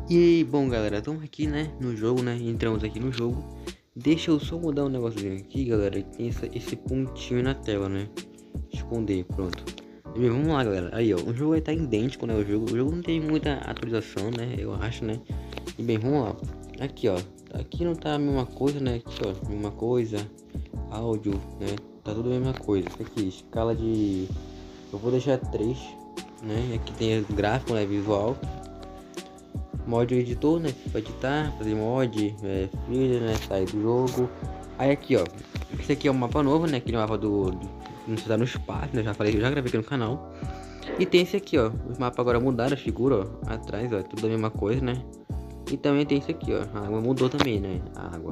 E aí, bom galera, estamos aqui, né, no jogo, né, entramos aqui no jogo. Deixa eu só mudar um negocinho aqui, galera, que tem esse pontinho na tela, né, esconder, pronto. E bem, vamos lá, galera, aí ó, o jogo aí tá idêntico, né, o jogo não tem muita atualização, né, eu acho, né. E bem, vamos lá, aqui ó, aqui não tá a mesma coisa, né, aqui ó, mesma coisa, áudio, né, tá tudo a mesma coisa. Isso aqui, escala de, eu vou deixar 3, né, aqui tem gráfico, né, visual. Mod editor, né? Pra editar, fazer mod, filha, né? Sair do jogo. Aí aqui, ó. Esse aqui é um mapa novo, né? Aquele mapa do não está no espaço, né? Já falei, eu já gravei aqui no canal. E tem esse aqui, ó. Os mapas agora mudaram, as figuras, ó. Atrás, ó. Tudo a mesma coisa, né? E também tem esse aqui, ó. A água mudou também, né? A água.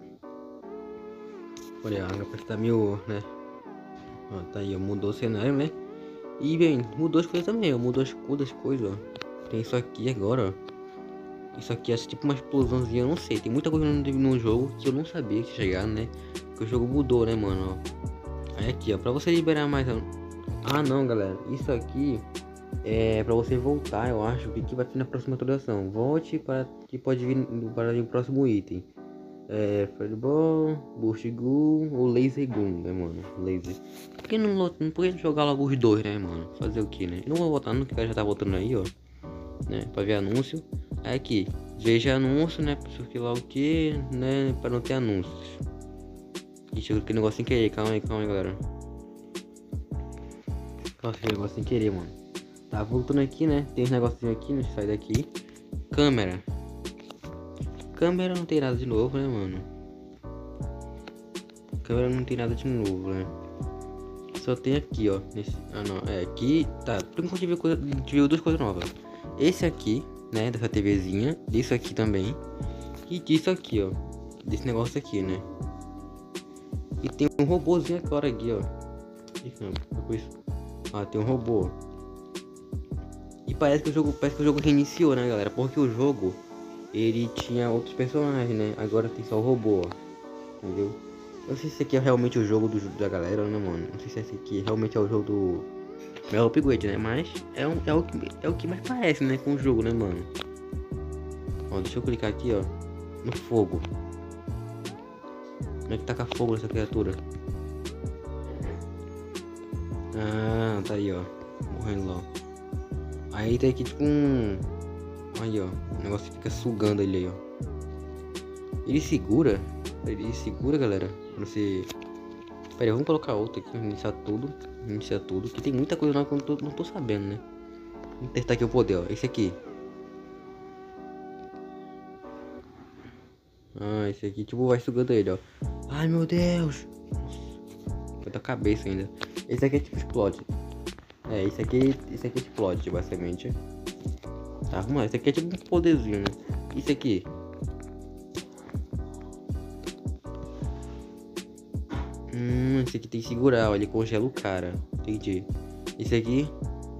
Olha, a água parece que tá meio, né? Ó, tá aí, ó. Mudou o cenário, né? E bem, mudou as coisas também, ó. Mudou as cores das coisas, ó. Tem isso aqui agora, ó. Isso aqui é tipo uma explosãozinha, eu não sei. Tem muita coisa no jogo que eu não sabia que ia chegar, né? Porque o jogo mudou, né, mano? Ó. Aí aqui, ó, pra você liberar mais... Ah, não, galera. Isso aqui é pra você voltar, eu acho. Que vai vir na próxima atualização. Volte para que pode vir para o próximo item. Fireball, Burst Gun ou Laser Gun, né, mano? Laser. Por que não pode jogar logo os dois, né, mano? Fazer o que, né? Eu não vou votar no que o cara já tá votando aí, ó. Né, pra ver anúncio. Aí aqui, veja anúncio, né, porque lá o que, né, pra não ter anúncios. Ixi, eu cliquei no negócio sem querer, calma aí, galera. Nossa, que negócio sem querer, mano. Tá voltando aqui, né, tem uns negocinhos aqui, né, sai daqui. Câmera. Câmera não tem nada de novo, né, mano. Câmera não tem nada de novo, né. Só tem aqui, ó, nesse... Ah, não, aqui, tá, por enquanto a gente viu duas coisas novas. Esse aqui, né, dessa TVzinha, disso aqui também, e disso aqui, ó, desse negócio aqui, né. E tem um robôzinho agora aqui, ó. Ah, tem um robô. E parece que o jogo reiniciou, né, galera, porque o jogo ele tinha outros personagens, né, agora tem só o robô, ó. Entendeu? Eu não sei se esse aqui é realmente o jogo da galera, né, mano. Não sei se esse aqui realmente é o jogo do Mel Upgrade, né? Mas é o que mais parece, né? Com o jogo, né, mano? Ó, deixa eu clicar aqui, ó. No fogo. Como é que taca fogo nessa criatura? Ah, tá aí, ó. Morrendo lá. Aí tem aqui tipo um... Aí, ó. O negócio fica sugando ele aí, ó. Ele segura, galera. Pra você... Pera aí, vamos colocar outro aqui. Iniciar tudo. Que tem muita coisa nova que eu não tô sabendo, né? Vamos testar aqui o poder, ó. Esse aqui. Ah, esse aqui tipo vai sugando ele, ó. Ai, meu Deus. Foi da cabeça ainda. Esse aqui é tipo explode. Esse aqui explode, basicamente. Tá, vamos lá. Esse aqui é tipo um poderzinho, né? Isso aqui. Esse aqui tem que segurar, ó. Ele congela o cara. Entendi. Esse aqui.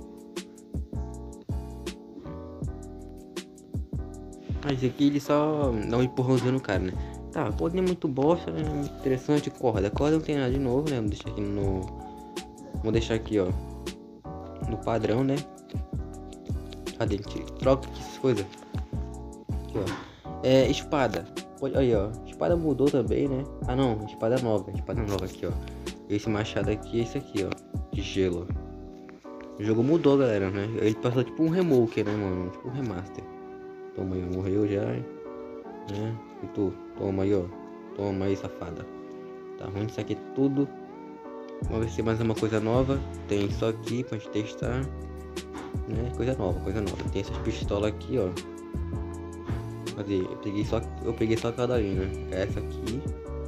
Esse aqui ele só dá um empurrãozinho no cara, né? Tá, pode nem muito bosta, né? Interessante, corda. Corda não tem nada de novo, né? Vou deixar aqui no... Vou deixar aqui, ó. No padrão, né? Cadê? Troca essas coisas. Aqui, ó. Espada. Aí, ó. Espada mudou também, né? Ah, não. Espada nova. Espada nova aqui, ó. Esse machado aqui é esse aqui, ó. De gelo. O jogo mudou, galera, né? Ele passou tipo um remoke, né, mano? Tipo um remaster. Toma aí, morreu já, né? E tu, toma aí, ó. Toma aí, safada. Tá ruim isso aqui tudo. Vamos ver se tem mais uma coisa nova. Tem isso aqui pra gente testar. Né? Coisa nova. Tem essas pistolas aqui, ó. Cadê? Eu peguei só aquela dali, né? Essa aqui.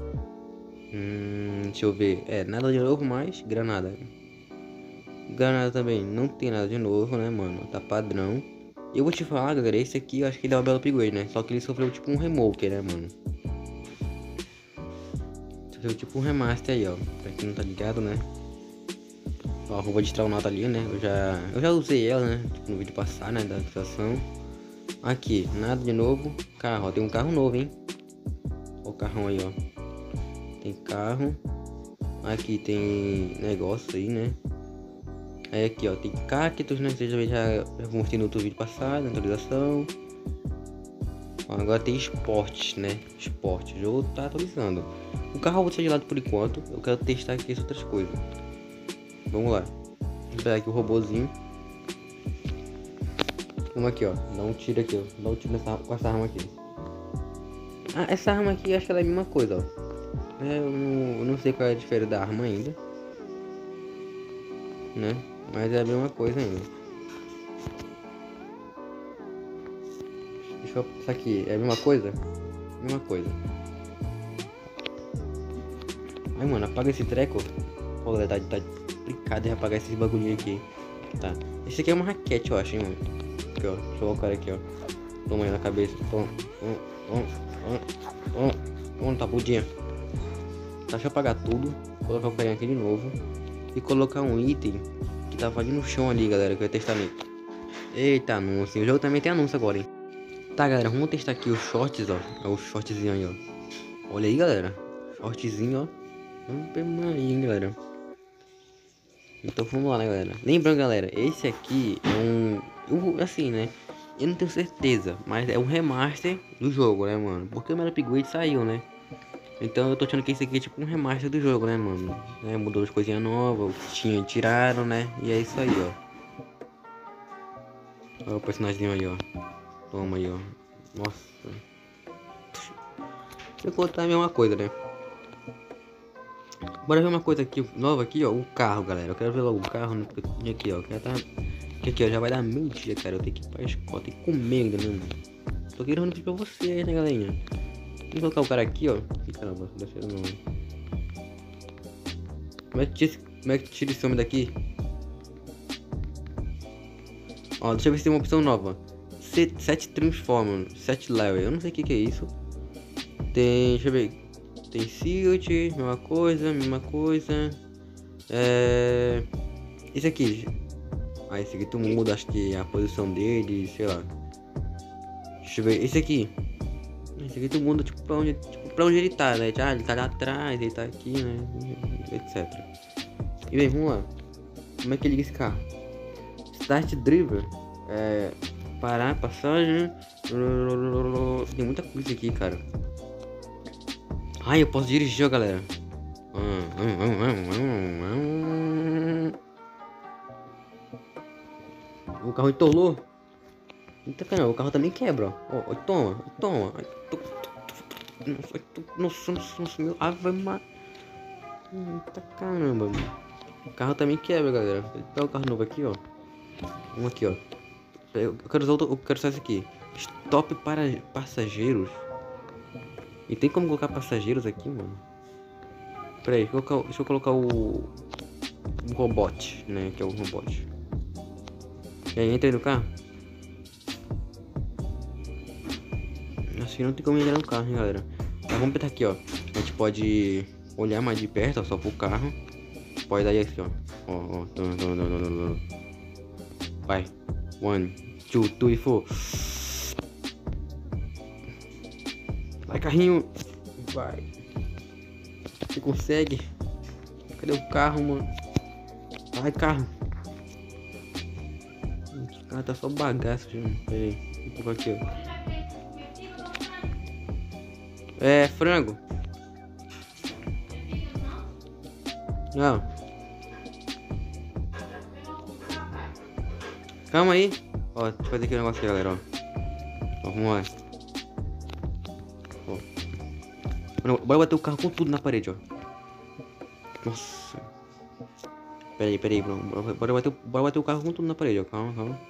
Deixa eu ver. Nada de novo, mas granada. Granada também não tem nada de novo, né, mano? Tá padrão. Eu vou te falar, galera, esse aqui eu acho que ele é uma bela upgrade, né? Só que ele sofreu tipo um remoke, né, mano? Sofreu tipo um remaster aí, ó. Pra quem não tá ligado, né? Ó, a roupa de astronauta ali, né? Eu já usei ela, né? Tipo, no vídeo passado, né? Da atualização. Aqui, nada de novo. Carro, ó. Tem um carro novo, hein? Ó o carrão aí, ó. Tem carro. Aqui tem negócio aí, né? Aí aqui, ó, tem cactos, né? Vocês já mostrei no outro vídeo passado, na atualização. Ó, agora tem esportes, né? Esporte. O jogo tá atualizando. O carro eu vou deixar de lado por enquanto. Eu quero testar aqui as outras coisas. Vamos lá. Vou pegar aqui o robôzinho. Vamos aqui, ó. Dá um tiro aqui, ó. Dá um tiro com essa arma aqui. Ah, essa arma aqui, acho que ela é a mesma coisa, ó. Eu não sei qual é a diferença da arma ainda, né? Mas é a mesma coisa ainda. Deixa eu... Isso aqui é a mesma coisa? Mesma coisa. Ai, mano, apaga esse treco. Pô, tá complicado de apagar esses bagulhinho aqui. Tá. Esse aqui é uma raquete, eu acho, hein, mano. Aqui, ó. Deixa eu colocar aqui, ó. Toma aí na cabeça. Toma. Toma, tá budinha. Tá, deixa eu apagar tudo. Colocar o carinha aqui de novo. E colocar um item que tava ali no chão ali, galera. Que eu ia testar nele. Eita, anúncio. O jogo também tem anúncio agora, hein. Tá, galera. Vamos testar aqui os shorts, ó. É o shortzinho aí, ó. Olha aí, galera. Shortzinho, ó. Vamos ver aí, hein, galera. Então vamos lá, né, galera. Lembrando, galera. Esse aqui é um... assim, né. Eu não tenho certeza, mas é um remaster do jogo, né, mano? Porque o meu upgrade saiu, né? Então eu tô achando que esse aqui é tipo um remaster do jogo, né, mano? Mudou as coisinhas novas, o que tinha tiraram, né? E é isso aí, ó. Olha o personagem aí, ó. Toma aí, ó. Nossa. Deixa eu contar a mesma coisa, né? Bora ver uma coisa aqui, nova aqui, ó. O carro, galera. Eu quero ver logo o carro, né? Porque aqui, ó. Aqui, ó, já vai dar meio-dia, cara. Eu tenho que ir pra escola, tenho que comer ainda, né, mano? Tô querendo pedir pra vocês, né, galerinha? Vou colocar o cara aqui, ó. Ih, caramba, deixa eu não. Como é que tira esse homem daqui? Ó, deixa eu ver se tem uma opção nova. 7 Transformer, 7 Level. Eu não sei o que é isso. Tem, deixa eu ver. Tem Shield, mesma coisa. Esse aqui. Ah, esse aqui tu muda, acho que a posição dele, sei lá. Deixa eu ver, esse aqui tu muda, tipo, pra onde ele tá, né? Ah, ele tá lá atrás, ele tá aqui, né? Etc. E bem, vamos lá. Como é que liga esse carro? Start Driver. Parar, passagem. Tem muita coisa aqui, cara. Ai, eu posso dirigir, ó, galera. O carro entolou. Eita, caramba, o carro também quebra, ó. Toma. Nossa, meu. Ave Maria. Eita, caramba, mano. O carro também quebra, galera. Pega o carro novo aqui, ó. Vamos aqui, ó. Eu quero usar esse aqui. Stop para passageiros. E tem como colocar passageiros aqui, mano? Pera aí, deixa eu colocar o robot, né? Que é o robot. E aí, entra aí no carro. Assim não tem como entrar no carro, hein, galera. Mas vamos apertar aqui, ó. A gente pode olhar mais de perto, ó, só pro carro. Pode dar aí assim, ó. Ó. Vai. 1, 2, 3, 4. Vai, carrinho. Vai. Você consegue? Cadê o carro, mano? Vai, carro. Esse carro tá só bagaço, gente. Pera aí. Vou colocar aqui, ó. Frango. Não. Calma aí. Ó, deixa eu fazer aqui um negócio aqui, galera, ó. Vamos lá. Ó. Bora bater o carro com tudo na parede, ó. Nossa. Pera aí, Bruno. Bora bater o carro com tudo na parede, ó. Calma.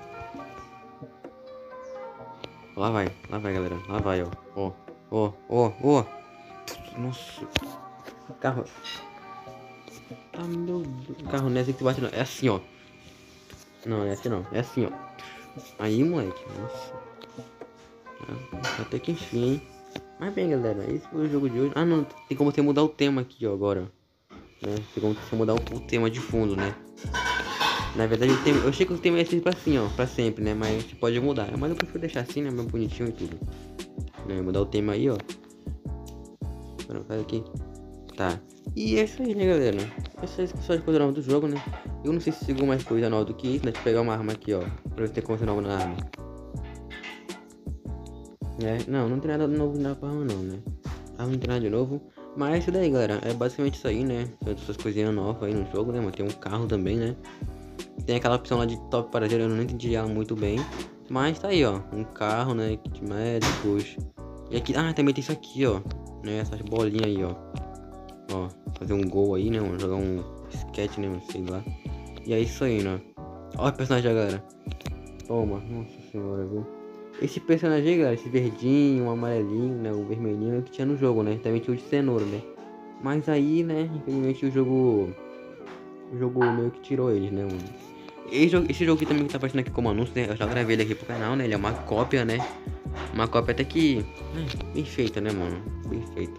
Lá vai, galera. Lá vai, ó. Ó. Nossa. Carro. Ah, meu Deus. O carro não é assim que bate, não. É assim, ó. Não é assim, não. É assim, ó. Aí, moleque. Nossa. Até que enfim, hein. Mas bem, galera. Esse foi o jogo de hoje. Ah, não. Tem como você mudar o tema aqui, ó, agora. Né? Tem como você mudar o tema de fundo, né? Na verdade, eu achei que o tema ia ser assim, ó. Pra sempre, né? Mas você pode mudar. Mas eu prefiro deixar assim, né? Mais bonitinho e tudo. Né? Mudar o tema aí, ó. Faz aqui. Tá. E é isso aí, né, galera? Essa é só as coisas novas do jogo, né? Eu não sei se chegou mais coisa nova do que isso, né? Deixa eu pegar uma arma aqui, ó. Pra ver se tem coisa nova na arma. Não, não tem nada novo na forma não, né? Não tem nada de novo. Mas é isso daí, galera. É basicamente isso aí, né? Tem essas coisinhas novas aí no jogo, né, mano? Tem um carro também, né? Tem aquela opção lá de top paradeiro, eu não entendi ela muito bem. Mas tá aí, ó. Um carro, né? Kit médicos. E aqui, também tem isso aqui, ó. Né? Essas bolinhas aí, ó. Ó, fazer um gol aí, né? Vamos jogar um sketch, né? Sei lá. E é isso aí, né? Olha o personagem da galera. Toma, nossa senhora, viu? Esse personagem aí, galera, esse verdinho, o amarelinho, né? O vermelhinho é o que tinha no jogo, né? Também tinha o de cenoura, né? Mas aí, né? Infelizmente o jogo meio que tirou eles, né, mano? Esse jogo aqui também que tá aparecendo aqui como anúncio, né? Eu já gravei ele aqui pro canal, né? Ele é uma cópia, né? Uma cópia até que bem feita, né, mano? Bem feita.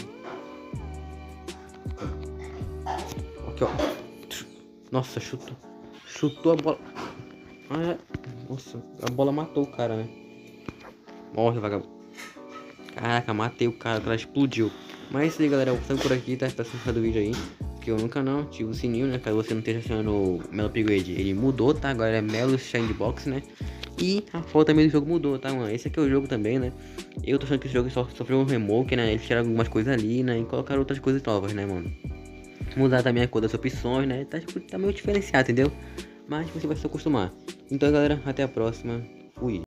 Aqui, ó. Nossa, chutou a bola. Nossa, a bola matou o cara, né? Morre, vagabundo. Caraca, matei o cara explodiu. Mas é isso aí, galera. Eu vou ficando por aqui, tá? Espero que vocês do vídeo aí. Se inscreva no canal, ativa o sininho, né? Caso você não esteja assinando o Melo Upgrade. Ele mudou, tá? Agora é Melo Sandbox, né? E a foto também do jogo mudou, tá, mano? Esse aqui é o jogo também, né? Eu tô achando que esse jogo só sofreu um remoke, né? Eles tiraram algumas coisas ali, né? E colocaram outras coisas novas, né, mano? Mudar também a cor das opções, né? Tá meio diferenciado, entendeu? Mas você vai se acostumar. Então, galera, até a próxima. Fui.